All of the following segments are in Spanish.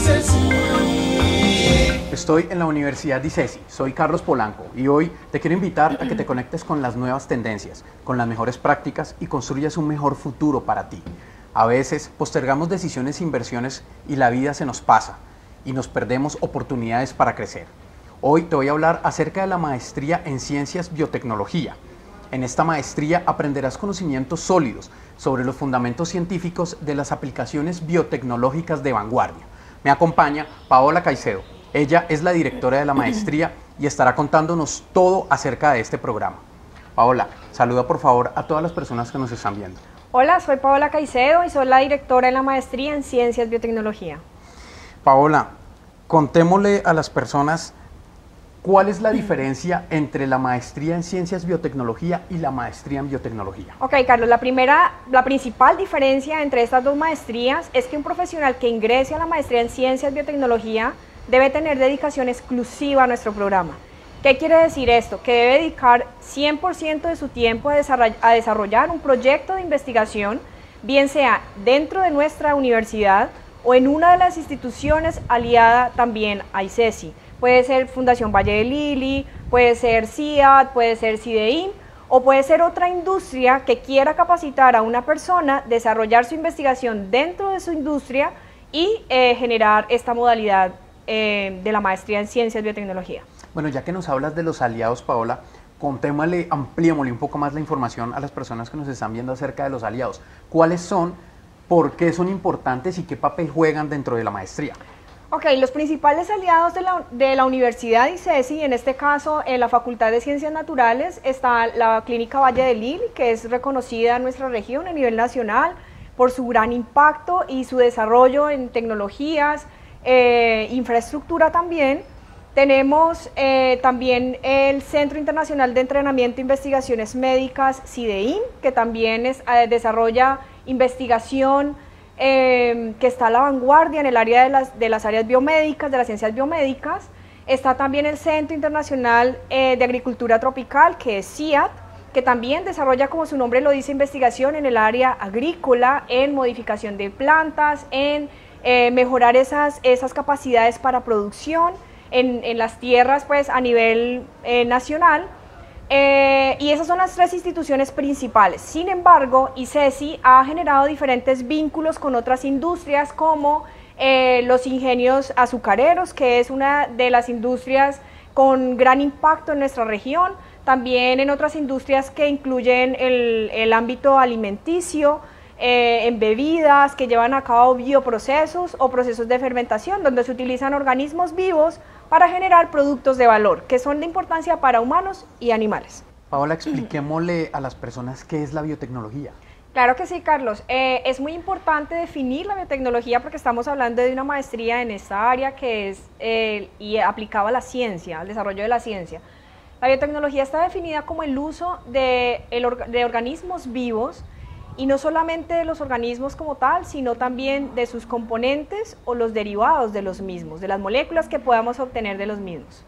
Estoy en la Universidad ICESI, soy Carlos Polanco y hoy te quiero invitar a que te conectes con las nuevas tendencias, con las mejores prácticas y construyas un mejor futuro para ti. A veces postergamos decisiones e inversiones y la vida se nos pasa y nos perdemos oportunidades para crecer. Hoy te voy a hablar acerca de la maestría en Ciencias Biotecnología. En esta maestría aprenderás conocimientos sólidos sobre los fundamentos científicos de las aplicaciones biotecnológicas de vanguardia. Me acompaña Paola Caicedo. Ella es la directora de la maestría y estará contándonos todo acerca de este programa. Paola, saluda por favor a todas las personas que nos están viendo. Hola, soy Paola Caicedo y soy la directora de la maestría en Ciencias Biotecnología. Paola, contémosle a las personas cuál es la diferencia entre la maestría en Ciencias Biotecnología y la maestría en Biotecnología. Ok, Carlos, la principal diferencia entre estas dos maestrías es que un profesional que ingrese a la maestría en Ciencias Biotecnología debe tener dedicación exclusiva a nuestro programa. ¿Qué quiere decir esto? Que debe dedicar 100% de su tiempo a desarrollar un proyecto de investigación, bien sea dentro de nuestra universidad o en una de las instituciones aliada también a ICESI. Puede ser Fundación Valle de Lili, puede ser CIAT, puede ser CIDEIN o puede ser otra industria que quiera capacitar a una persona, desarrollar su investigación dentro de su industria y generar esta modalidad de la maestría en Ciencias Biotecnología. Bueno, ya que nos hablas de los aliados, Paola, contémosle, ampliémosle un poco más la información a las personas que nos están viendo acerca de los aliados. ¿Cuáles son, por qué son importantes y qué papel juegan dentro de la maestría? Ok, los principales aliados de la Universidad ICESI, en este caso en la Facultad de Ciencias Naturales, está la Clínica Valle de Lili, que es reconocida en nuestra región a nivel nacional por su gran impacto y su desarrollo en tecnologías, infraestructura también. Tenemos también el Centro Internacional de Entrenamiento e Investigaciones Médicas, CIDEIN, que también desarrolla investigación que está a la vanguardia en el área de las áreas biomédicas, de las ciencias biomédicas. Está también el Centro Internacional de Agricultura Tropical, que es CIAT, que también desarrolla, como su nombre lo dice, investigación en el área agrícola, en modificación de plantas, en mejorar esas capacidades para producción en las tierras pues, a nivel nacional. Y esas son las tres instituciones principales. Sin embargo, ICESI ha generado diferentes vínculos con otras industrias como los ingenios azucareros, que es una de las industrias con gran impacto en nuestra región, también en otras industrias que incluyen el ámbito alimenticio, en bebidas que llevan a cabo bioprocesos o procesos de fermentación, donde se utilizan organismos vivos para generar productos de valor, que son de importancia para humanos y animales. Paola, expliquémosle a las personas qué es la biotecnología. Claro que sí, Carlos. Es muy importante definir la biotecnología porque estamos hablando de una maestría en esta área que es y aplicada a la ciencia, al desarrollo de la ciencia. La biotecnología está definida como el uso de organismos vivos, y no solamente de los organismos como tal, sino también de sus componentes o los derivados de los mismos, de las moléculas que podamos obtener de los mismos.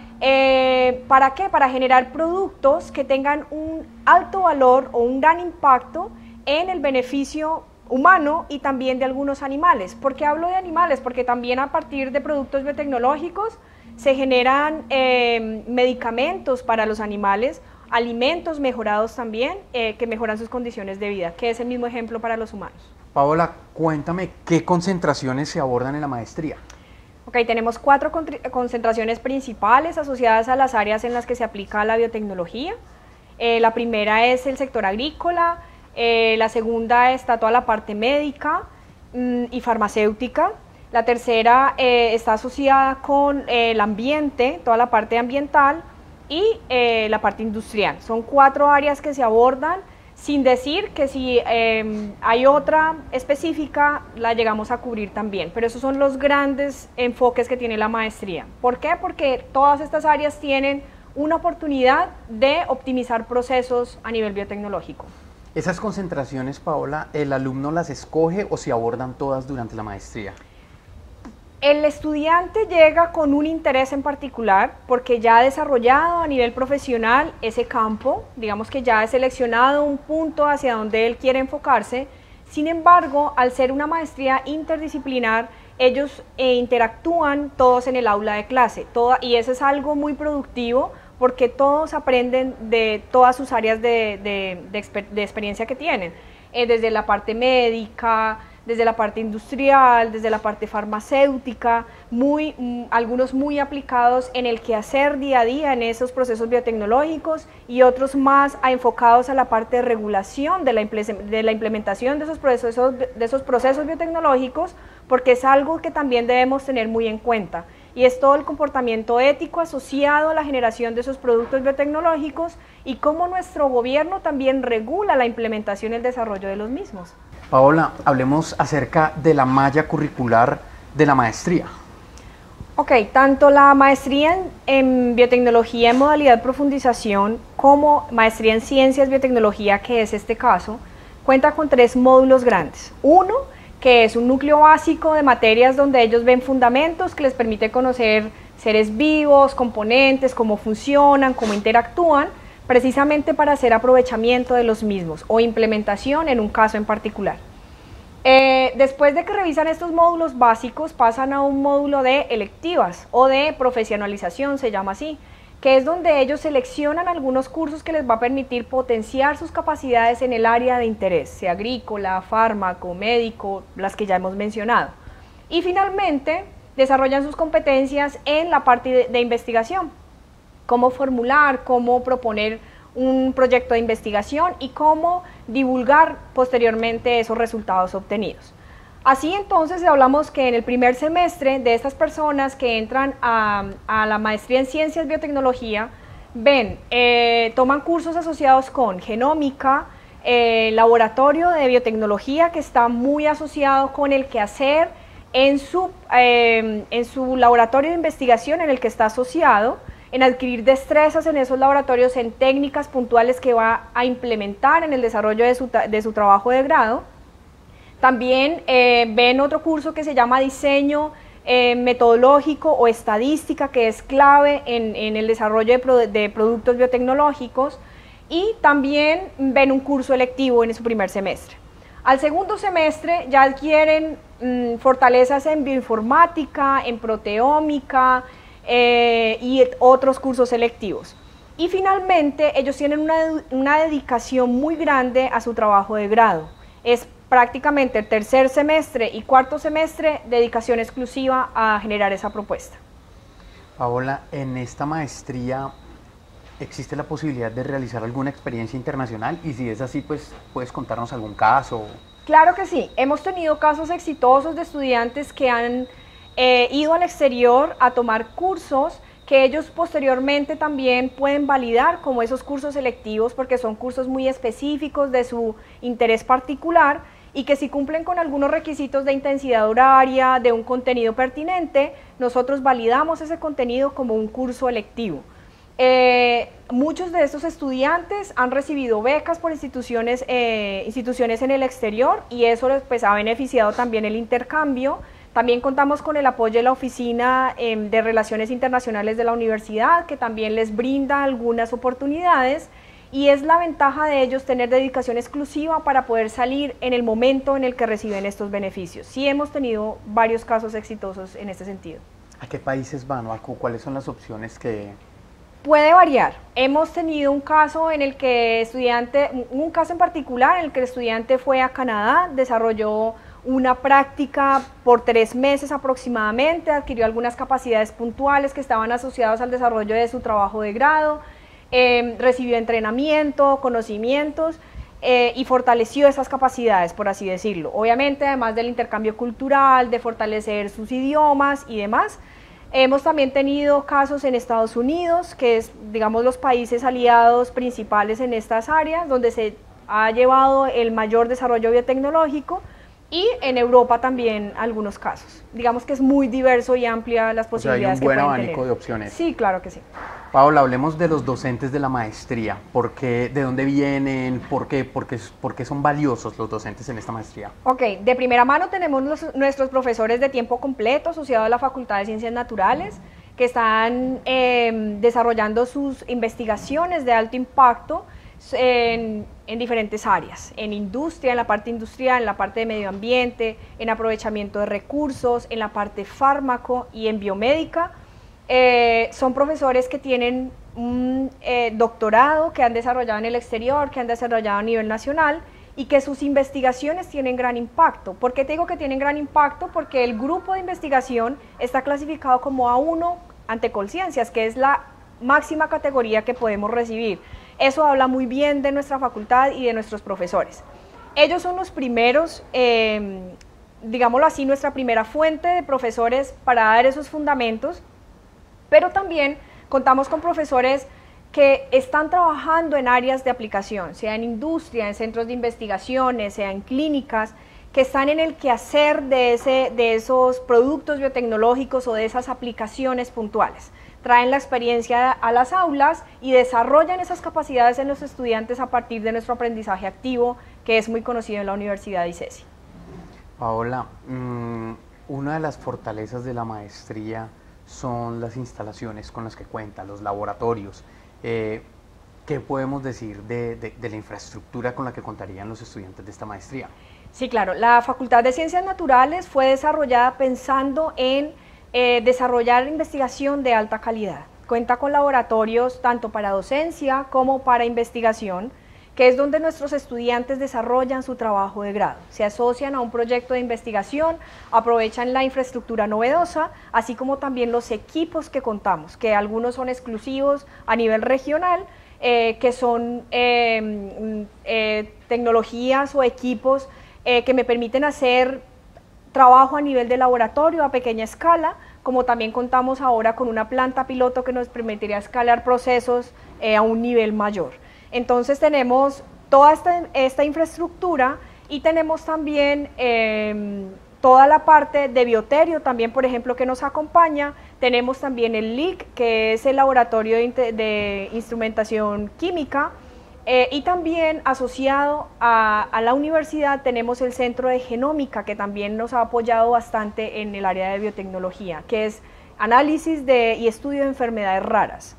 ¿Para qué? Para generar productos que tengan un alto valor o un gran impacto en el beneficio humano y también de algunos animales. ¿Por qué hablo de animales? Porque también a partir de productos biotecnológicos se generan medicamentos para los animales, alimentos mejorados también, que mejoran sus condiciones de vida, que es el mismo ejemplo para los humanos. Paola, cuéntame qué concentraciones se abordan en la maestría. Ok, tenemos 4 concentraciones principales asociadas a las áreas en las que se aplica la biotecnología. La primera es el sector agrícola, la segunda está toda la parte médica y farmacéutica. La tercera está asociada con el ambiente, toda la parte ambiental, y la parte industrial. Son 4 áreas que se abordan, sin decir que si hay otra específica la llegamos a cubrir también, pero esos son los grandes enfoques que tiene la maestría. ¿Por qué? Porque todas estas áreas tienen una oportunidad de optimizar procesos a nivel biotecnológico. ¿Esas concentraciones, Paola, el alumno las escoge o se abordan todas durante la maestría? El estudiante llega con un interés en particular porque ya ha desarrollado a nivel profesional ese campo, digamos que ya ha seleccionado un punto hacia donde él quiere enfocarse. Sin embargo, al ser una maestría interdisciplinar, ellos interactúan todos en el aula de clase, y eso es algo muy productivo porque todos aprenden de todas sus áreas de experiencia que tienen, desde la parte médica, desde la parte industrial, desde la parte farmacéutica, algunos muy aplicados en el quehacer día a día en esos procesos biotecnológicos y otros más enfocados a la parte de regulación de la implementación de esos procesos biotecnológicos, porque es algo que también debemos tener muy en cuenta, y es todo el comportamiento ético asociado a la generación de esos productos biotecnológicos y cómo nuestro gobierno también regula la implementación y el desarrollo de los mismos. Paola, hablemos acerca de la malla curricular de la maestría. Ok, tanto la maestría en biotecnología en modalidad de profundización como maestría en ciencias biotecnología, que es este caso, cuenta con 3 módulos grandes. Uno, que es un núcleo básico de materias donde ellos ven fundamentos que les permite conocer seres vivos, componentes, cómo funcionan, cómo interactúan, precisamente para hacer aprovechamiento de los mismos o implementación en un caso en particular. Después de que revisan estos módulos básicos, pasan a un módulo de electivas o de profesionalización, se llama así, que es donde ellos seleccionan algunos cursos que les va a permitir potenciar sus capacidades en el área de interés, sea agrícola, fármaco, médico, las que ya hemos mencionado. Y finalmente, desarrollan sus competencias en la parte de investigación, cómo formular, cómo proponer un proyecto de investigación y cómo divulgar posteriormente esos resultados obtenidos. Así entonces hablamos que en el primer semestre de estas personas que entran a la maestría en ciencias biotecnología, toman cursos asociados con genómica, laboratorio de biotecnología, que está muy asociado con el quehacer en su laboratorio de investigación en el que está asociado, en adquirir destrezas en esos laboratorios, en técnicas puntuales que va a implementar en el desarrollo de su trabajo de grado. También ven otro curso que se llama diseño metodológico o estadística, que es clave en el desarrollo de productos biotecnológicos, y también ven un curso electivo en su primer semestre. Al segundo semestre ya adquieren fortalezas en bioinformática, en proteómica y otros cursos selectivos. Y finalmente ellos tienen una dedicación muy grande a su trabajo de grado. Es prácticamente el tercer semestre y cuarto semestre dedicación exclusiva a generar esa propuesta. Paola, en esta maestría ¿existe la posibilidad de realizar alguna experiencia internacional? Y si es así, pues, ¿puedes contarnos algún caso? Claro que sí. Hemos tenido casos exitosos de estudiantes que han ido al exterior a tomar cursos que ellos posteriormente también pueden validar como esos cursos selectivos, porque son cursos muy específicos de su interés particular y que si cumplen con algunos requisitos de intensidad horaria, de un contenido pertinente, nosotros validamos ese contenido como un curso electivo. Muchos de estos estudiantes han recibido becas por instituciones en el exterior, y eso pues, ha beneficiado también el intercambio. También contamos con el apoyo de la Oficina de Relaciones Internacionales de la universidad, que también les brinda algunas oportunidades, y es la ventaja de ellos tener dedicación exclusiva para poder salir en el momento en el que reciben estos beneficios. Sí hemos tenido varios casos exitosos en este sentido. ¿A qué países van o cuáles son las opciones que...? Puede variar. Hemos tenido un caso en el que un caso en particular en el que el estudiante fue a Canadá, desarrolló una práctica por 3 meses aproximadamente, adquirió algunas capacidades puntuales que estaban asociadas al desarrollo de su trabajo de grado, recibió entrenamiento, conocimientos y fortaleció esas capacidades, por así decirlo. Obviamente, además del intercambio cultural, de fortalecer sus idiomas y demás. Hemos también tenido casos en Estados Unidos, que es, digamos, los países aliados principales en estas áreas, donde se ha llevado el mayor desarrollo biotecnológico, y en Europa también algunos casos. Digamos que es muy diverso y amplia las posibilidades que pueden tener. Hay un buen abanico de opciones. Sí, claro que sí. Paola, hablemos de los docentes de la maestría. ¿De dónde vienen? ¿Por qué son valiosos los docentes en esta maestría? Ok, de primera mano tenemos nuestros profesores de tiempo completo asociados a la Facultad de Ciencias Naturales, que están desarrollando sus investigaciones de alto impacto en diferentes áreas, en industria, en la parte industrial, en la parte de medio ambiente, en aprovechamiento de recursos, en la parte fármaco y en biomédica. Son profesores que tienen un doctorado, que han desarrollado en el exterior, que han desarrollado a nivel nacional y que sus investigaciones tienen gran impacto. ¿Por qué te digo que tienen gran impacto? Porque el grupo de investigación está clasificado como A1 ante Colciencias, que es la máxima categoría que podemos recibir. Eso habla muy bien de nuestra facultad y de nuestros profesores. Ellos son los primeros, digámoslo así, nuestra primera fuente de profesores para dar esos fundamentos, pero también contamos con profesores que están trabajando en áreas de aplicación, sea en industria, en centros de investigaciones, sea en clínicas, que están en el quehacer de esos productos biotecnológicos o de esas aplicaciones puntuales. Traen la experiencia a las aulas y desarrollan esas capacidades en los estudiantes a partir de nuestro aprendizaje activo, que es muy conocido en la Universidad ICESI. Paola, una de las fortalezas de la maestría son las instalaciones con las que cuenta, los laboratorios. ¿Qué podemos decir de la infraestructura con la que contarían los estudiantes de esta maestría? Sí, claro. La Facultad de Ciencias Naturales fue desarrollada pensando en desarrollar investigación de alta calidad. Cuenta con laboratorios tanto para docencia como para investigación, que es donde nuestros estudiantes desarrollan su trabajo de grado. Se asocian a un proyecto de investigación, aprovechan la infraestructura novedosa, así como también los equipos que contamos, que algunos son exclusivos a nivel regional, que son tecnologías o equipos que me permiten hacer trabajo a nivel de laboratorio a pequeña escala, como también contamos ahora con una planta piloto que nos permitiría escalar procesos a un nivel mayor. Entonces tenemos toda esta infraestructura y tenemos también toda la parte de bioterio también, por ejemplo, que nos acompaña. Tenemos también el LIC, que es el laboratorio de instrumentación química, y también asociado a la universidad tenemos el Centro de Genómica, que también nos ha apoyado bastante en el área de biotecnología, que es análisis y estudio de enfermedades raras.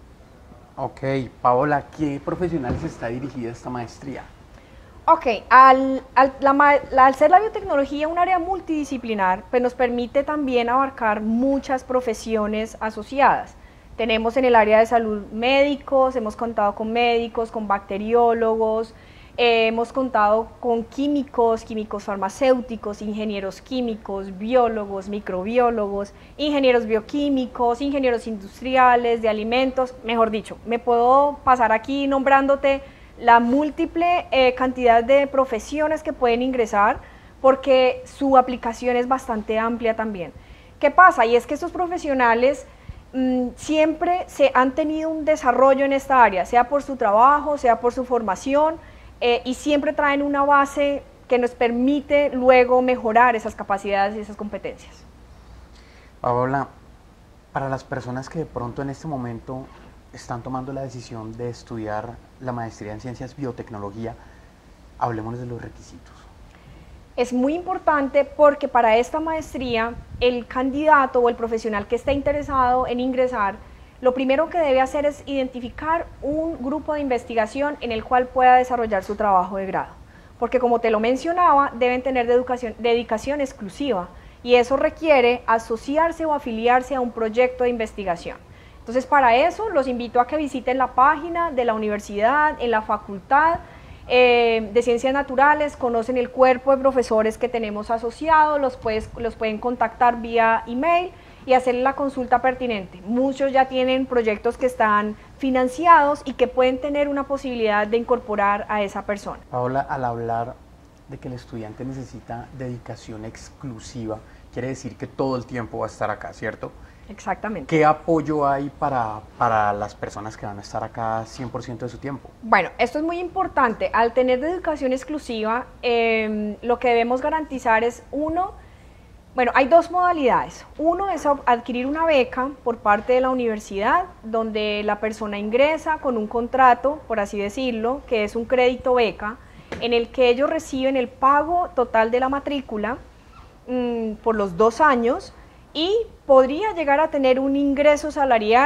Ok, Paola, ¿a qué profesionales está dirigida esta maestría? Ok, al ser la biotecnología un área multidisciplinar, pues nos permite también abarcar muchas profesiones asociadas. Tenemos en el área de salud médicos, hemos contado con bacteriólogos, hemos contado con químicos farmacéuticos, ingenieros químicos, biólogos, microbiólogos, ingenieros bioquímicos, ingenieros industriales, de alimentos, mejor dicho, me puedo pasar aquí nombrándote la múltiple cantidad de profesiones que pueden ingresar, porque su aplicación es bastante amplia también. ¿Qué pasa? Y es que estos profesionales siempre se han tenido un desarrollo en esta área, sea por su trabajo, sea por su formación, y siempre traen una base que nos permite luego mejorar esas capacidades y esas competencias. Paola, para las personas que de pronto en este momento están tomando la decisión de estudiar la maestría en Ciencias Biotecnología, hablemos de los requisitos. Es muy importante porque para esta maestría el candidato o el profesional que esté interesado en ingresar, lo primero que debe hacer es identificar un grupo de investigación en el cual pueda desarrollar su trabajo de grado, porque como te lo mencionaba, deben tener dedicación exclusiva y eso requiere asociarse o afiliarse a un proyecto de investigación. Entonces, para eso los invito a que visiten la página de la universidad, en la facultad de Ciencias Naturales, conocen el cuerpo de profesores que tenemos asociados, los pueden contactar vía email y hacerle la consulta pertinente. Muchos ya tienen proyectos que están financiados y que pueden tener una posibilidad de incorporar a esa persona. Paola, al hablar de que el estudiante necesita dedicación exclusiva, quiere decir que todo el tiempo va a estar acá, ¿cierto? Exactamente. ¿Qué apoyo hay para las personas que van a estar acá 100% de su tiempo? Bueno, esto es muy importante. Al tener dedicación exclusiva, lo que debemos garantizar es hay dos modalidades. Uno es adquirir una beca por parte de la universidad, donde la persona ingresa con un contrato, por así decirlo, que es un crédito beca, en el que ellos reciben el pago total de la matrícula por los 2 años y podría llegar a tener un ingreso salarial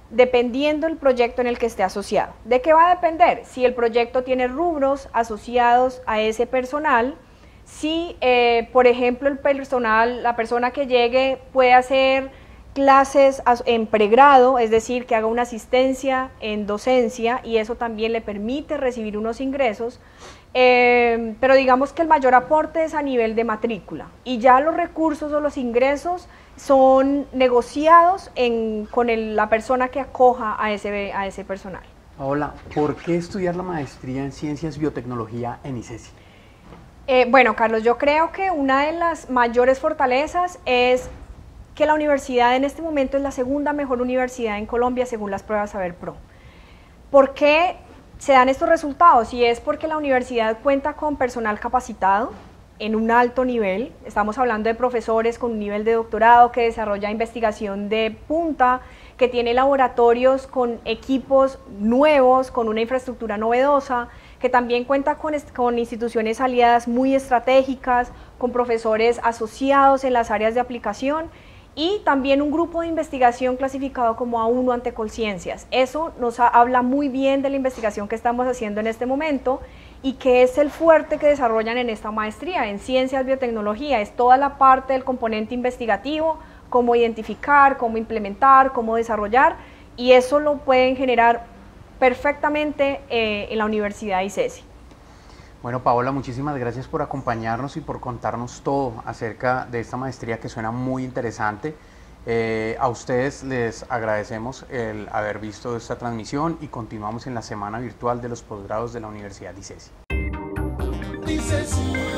dependiendo del proyecto en el que esté asociado. ¿De qué va a depender? Si el proyecto tiene rubros asociados a ese personal, si, por ejemplo, la persona que llegue puede hacer clases en pregrado, es decir, que haga una asistencia en docencia y eso también le permite recibir unos ingresos, pero digamos que el mayor aporte es a nivel de matrícula y ya los recursos o los ingresos son negociados con la persona que acoja a ese personal. Paola, ¿por qué estudiar la maestría en Ciencias Biotecnología en ICESI? Bueno, Carlos, yo creo que una de las mayores fortalezas es que la universidad en este momento es la segunda mejor universidad en Colombia según las pruebas Saber Pro. ¿Por qué se dan estos resultados? Y es porque la universidad cuenta con personal capacitado en un alto nivel, estamos hablando de profesores con un nivel de doctorado que desarrolla investigación de punta, que tiene laboratorios con equipos nuevos, con una infraestructura novedosa, que también cuenta con instituciones aliadas muy estratégicas, con profesores asociados en las áreas de aplicación y también un grupo de investigación clasificado como A1 ante Colciencias. Eso nos habla muy bien de la investigación que estamos haciendo en este momento y que es el fuerte que desarrollan en esta maestría, en Ciencias Biotecnología, es toda la parte del componente investigativo, cómo identificar, cómo implementar, cómo desarrollar, y eso lo pueden generar perfectamente en la Universidad ICESI. Bueno, Paola, muchísimas gracias por acompañarnos y por contarnos todo acerca de esta maestría que suena muy interesante. A ustedes les agradecemos el haber visto esta transmisión y continuamos en la semana virtual de los posgrados de la Universidad ICESI.